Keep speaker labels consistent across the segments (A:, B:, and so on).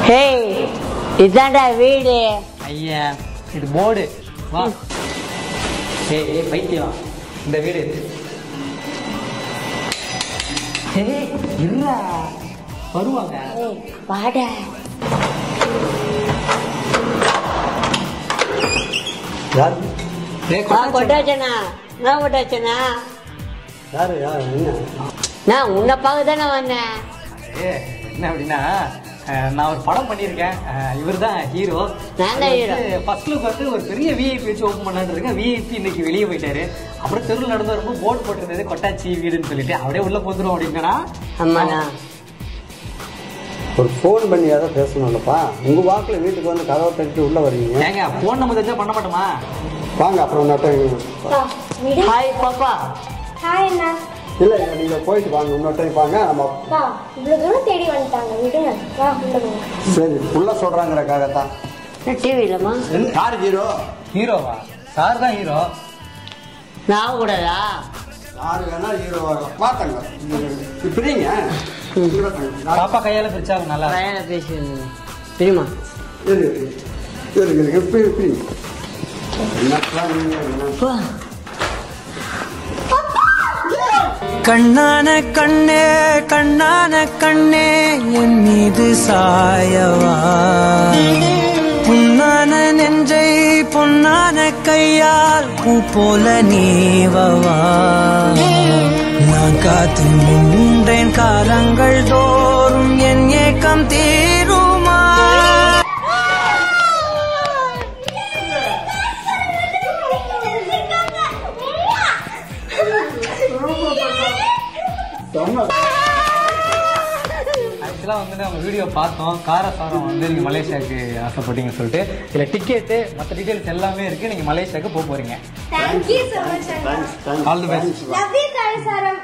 A: Hey, இதாண்டா வீடு.
B: ஐயா இது போர்டு. வா. ஏய் பைத்தியம். இந்த வீடு. ஏய் இருடா. வருவாங்க.
A: ஏய் வாடா.
B: யார்? ஏய்
A: கொட்டாச்சனா. நான் கொட்டாச்சனா.
B: யாரு என்ன?
A: நான் உன்னை பார்க்க தானே வந்தேன்.
B: ஏய் என்ன அப்படின்னா நான் ஒரு படம் பண்ணியிருக்கேன். இவர் தான் ஹீரோ. ஃபர்ஸ்ட் லுக் வந்து ஒரு பெரிய விஐபி வச்சு ஓப்பன் பண்ணலான்னு இருக்கேன். விஐபி இன்னைக்கு வெளியே போயிட்டாரு. அப்புறம் தெருவில் நடந்து வரும்போது போர்டு போட்டிருந்தது கொட்டாச்சி வீடுன்னு சொல்லிட்டு அப்படியே உள்ள போந்துடும் அப்படின்னா.
A: ஆமாண்ணா.
C: ஒரு ஃபோன் பண்ணி ஏதாவது பேசணும்லப்பா. உங்க வாக்குல வீட்டுக்கு வந்து கதவை தட்டிட்டு உள்ள வருவீங்க.
B: ஏங்க ஃபோன் நம்ம தெரிஞ்சா பண்ண மாட்டோமா?
C: வாங்க அப்புறம்
A: ஹாய் பாப்பா.
D: ஹாய் அண்ணா.
C: இல்ல நீங்க போயிட்டு வாங்க, இன்னொரு டைம் வாங்க. நம்ம
D: இவ்வளவு தூரம் தேடி வந்துட்டாங்க, விடுங்க. வா உள்ள போங்க.
C: சரி உள்ள சொல்றாங்கறக்காகத்தான்.
A: டிவிலமா
C: யார் ஹீரோ?
B: ஹீரோவா? சார் தான் ஹீரோ.
A: நான் கூடதா?
C: யாரு வேணா ஹீரோ பாத்தாங்க. இப்படிங்க
B: பாப்பா கையால பிரிச்சாங்க நல்லா.
A: கையால பேசு தெரியுமா?
E: கண்ணான கண்ணே கண்ணான கண்ணே என் மீது சாயவா, புண்ணான நெஞ்சை பொன்னான கையால் பூ போல நீவவா. நான் காத்து நின்றேன் காலங்கள் தோறும் என் ஏக்கம் தீருமா.
B: ஆக்சுவலாக வந்து நம்ம வீடியோ பார்த்தோம். காரசாரம் வந்து நீங்கள் மலேசியாவுக்கு ஆசைப்பட்டீங்கன்னு சொல்லிட்டு இதில் டிக்கெட்டு மற்ற டீட்டெயில்ஸ் எல்லாமே இருக்குது. நீங்கள் மலேசியாவுக்கு போக போகிறீங்க.
D: Thank you so much அண்ணா.
B: All the best.
D: Love you Karasaram.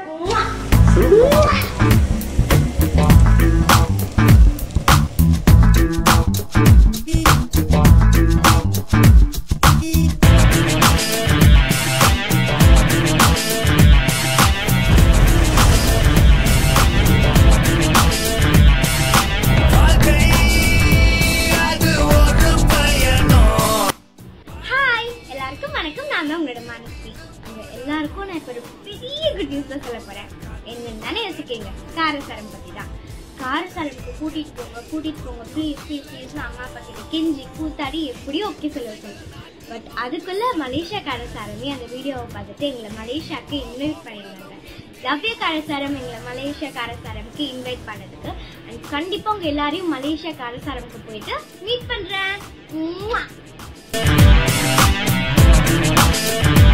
D: எல்லாருக்கும் நான் இப்போ ஒரு பெரிய குட் நியூஸ்ல சொல்ல போறேன். என்னன்னு யோசிக்கீங்க? காரசாரம் பத்தி தான். காரசாரத்துக்கு கூட்டிட்டு போங்க ப்ளீஸ் ப்ளீஸ் ப்ளீஸ். அம்மா அப்பா கிட்ட கெஞ்சி கூத்தாடி எப்படியும் ஓகே சொல்ல வச்சிருக்கு. பட் அதுக்குள்ள மலேசியா காரசாரமே அந்த வீடியோவை பார்த்துட்டு எங்களை மலேசியாவுக்கு இன்வைட் பண்ணியிருந்தாங்க. லவ்யா காரசாரம் எங்களை மலேசியா காரசாரமுக்கு இன்வைட் பண்ணதுக்கு அண்ட் கண்டிப்பா உங்க எல்லாரையும் மலேசியா காரசாரமுக்கு போயிட்டு மீட் பண்றேன்.